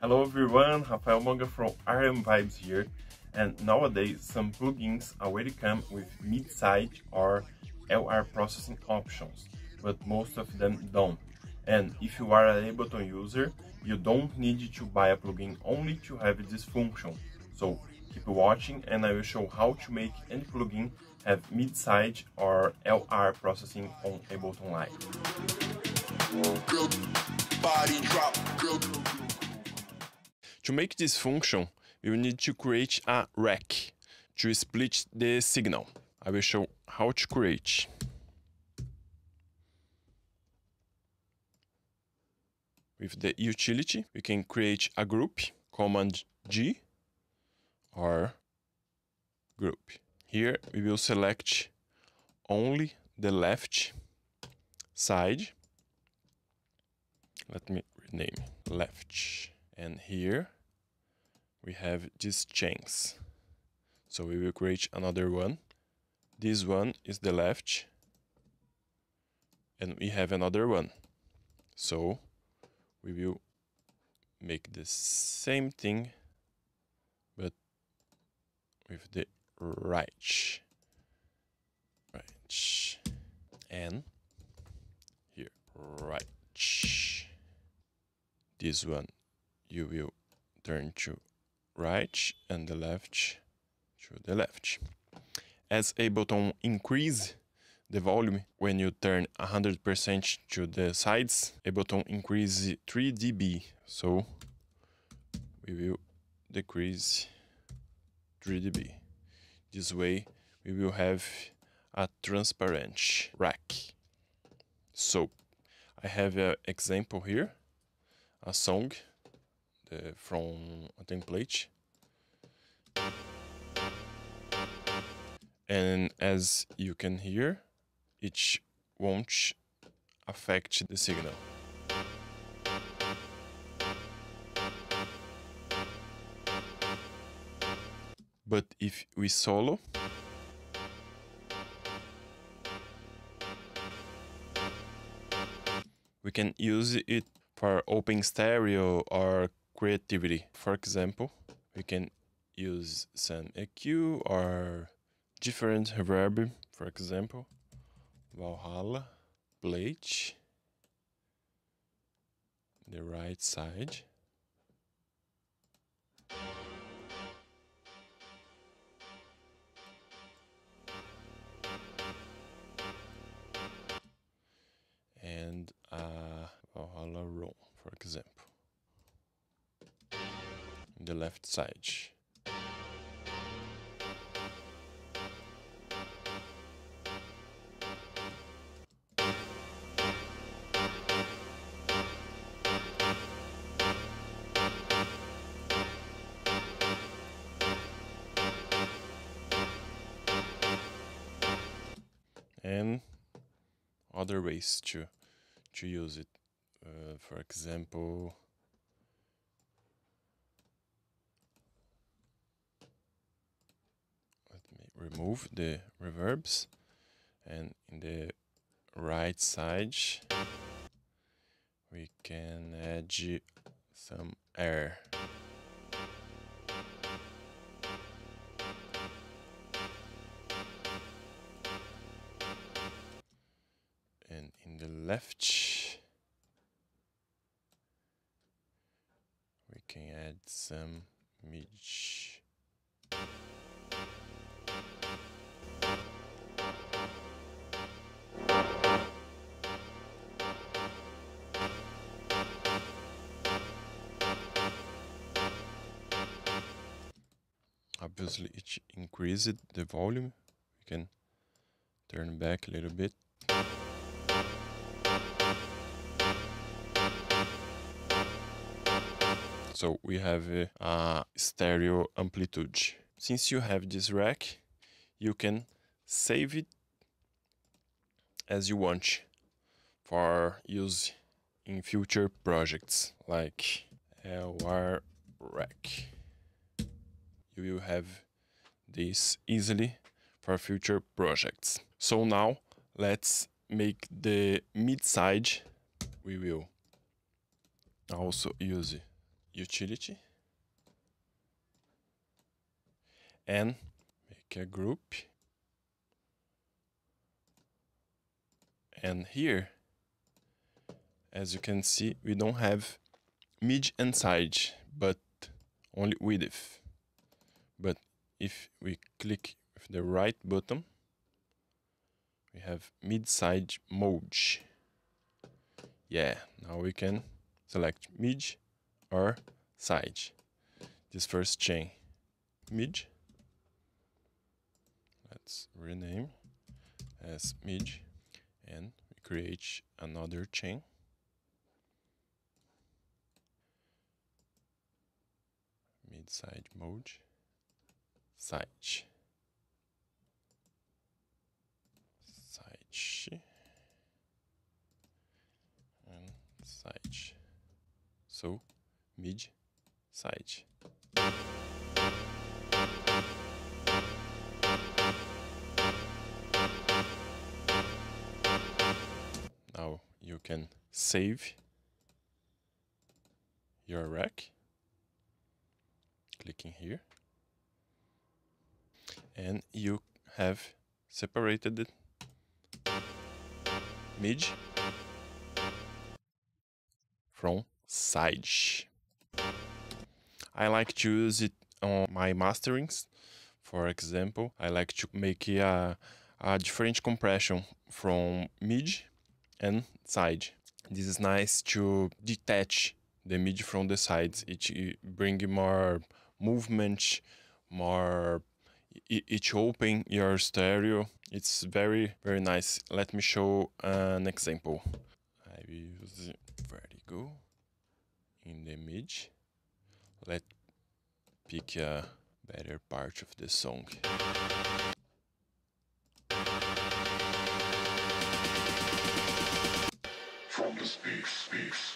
Hello everyone, Rafael Manga from RM Vibes here, and nowadays some plugins already come with mid-side or LR processing options, but most of them don't. And if you are an Ableton user, you don't need to buy a plugin only to have this function. So keep watching and I will show how to make any plugin have mid-side or LR processing on Ableton Live. To make this function, we will need to create a rack to split the signal. I will show how to create. With the utility, we can create a group, Command G, or group. Here we will select only the left side. Let me rename left. And here we have these chains. So we will create another one. This one is the left. And we have another one. So we will make the same thing, but with the right. And here, right. This one you will turn to right and the left to the left. As Ableton increase the volume when you turn 100% to the sides, Ableton increase 3 dB. So we will decrease 3 dB. This way we will have a transparent rack. So I have an example here, a song from a template. And as you can hear, it won't affect the signal. But if we solo, we can use it for open stereo or creativity. For example, we can use some EQ or different reverb, for example, Valhalla, plate, the right side. And Valhalla roll, for example, the left side. And other ways to use it, for example, let me remove the reverbs, and in the right side we can add some air. And in the left we can add some mid. Obviously it increased the volume. We can turn back a little bit. So we have a stereo amplitude. Since you have this rack, you can save it as you want for use in future projects like LR rack. You will have this easily for future projects. So now let's make the mid side. We will also use utility and make a group. And here, as you can see, we don't have mid and side, but only width. But if we click with the right button, we have mid-side mode. Yeah, now we can select mid or side. This first chain, mid. Let's rename as mid, and we create another chain. Mid-side mode, side, side, and side. So mid, side. Now you can save your rack, clicking here, and you have separated it mid from side. I like to use it on my masterings. For example, I like to make a different compression from mid and side. This is nice to detach the mid from the sides. It bring more movement, more. It open your stereo. It's very nice. Let me show an example. I will use vertigo in the mid. Let's pick a better part of the song. From the space.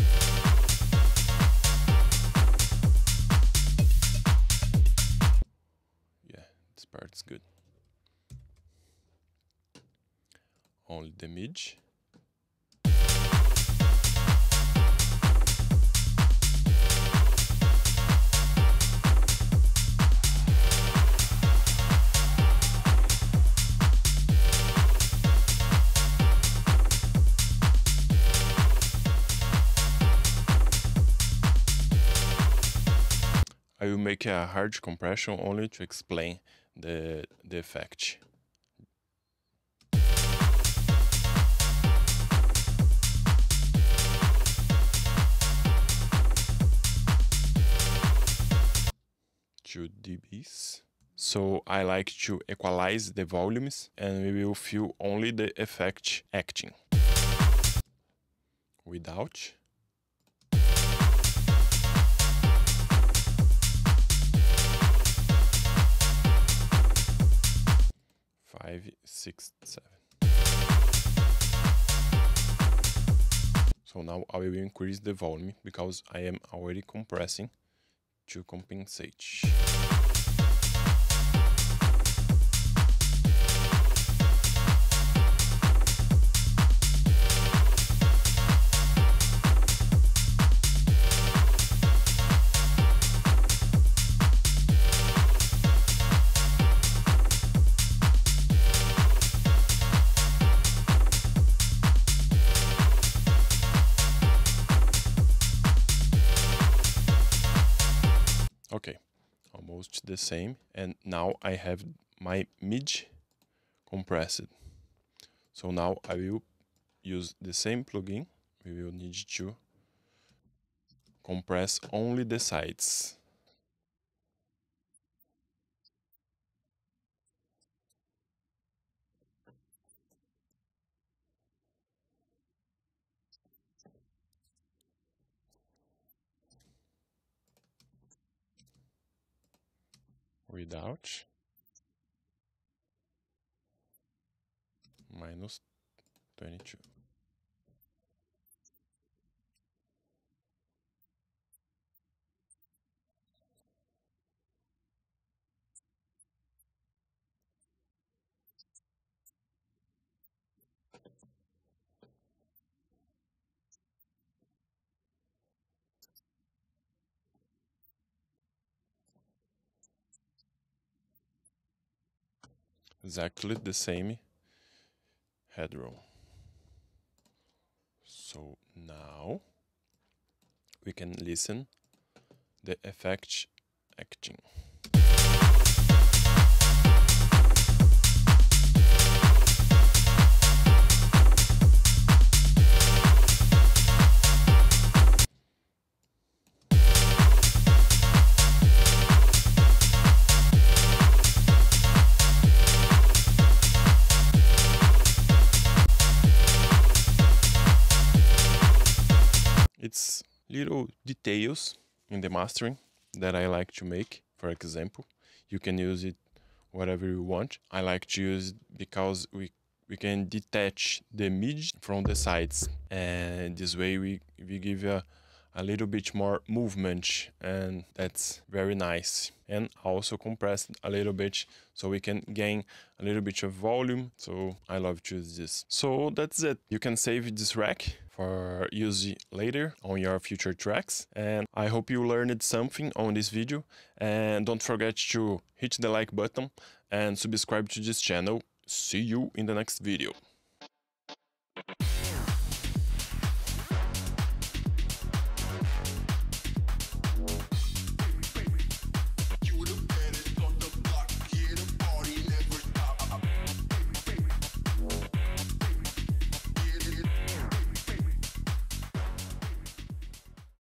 Yeah, this part's good. Only the mid. I will make a hard compression only to explain the effect. Two dBs. So I like to equalize the volumes, and we will feel only the effect acting. Without. 5, 6, 7. So now I will increase the volume because I am already compressing to compensate. Okay, almost the same, and now I have my mid compressed. So now I will use the same plugin. We will need to compress only the sides. Without. Minus 22. exactly the same headroom. So now we can listen the effect acting. It's little details in the mastering that I like to make. For example, you can use it whatever you want. I like to use it because we can detach the mid from the sides, and this way we give a little bit more movement, and that's very nice. And also compress a little bit so we can gain a little bit of volume. So I love to use this. So that's it. You can save this rack for use later on your future tracks, and I hope you learned something on this video, and don't forget to hit the like button and subscribe to this channel. See you in the next video.